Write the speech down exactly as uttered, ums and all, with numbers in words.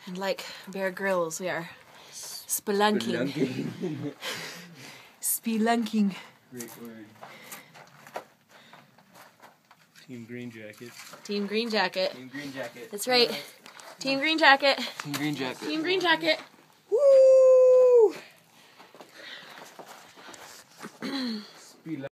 And like Bear Grylls, we are spelunking. Spelunking. Spelunking. Great word. Team Green Jacket. Team Green Jacket. Team Green Jacket. That's right. Team Green Jacket. Team Green Jacket. Team Green Jacket. Woo!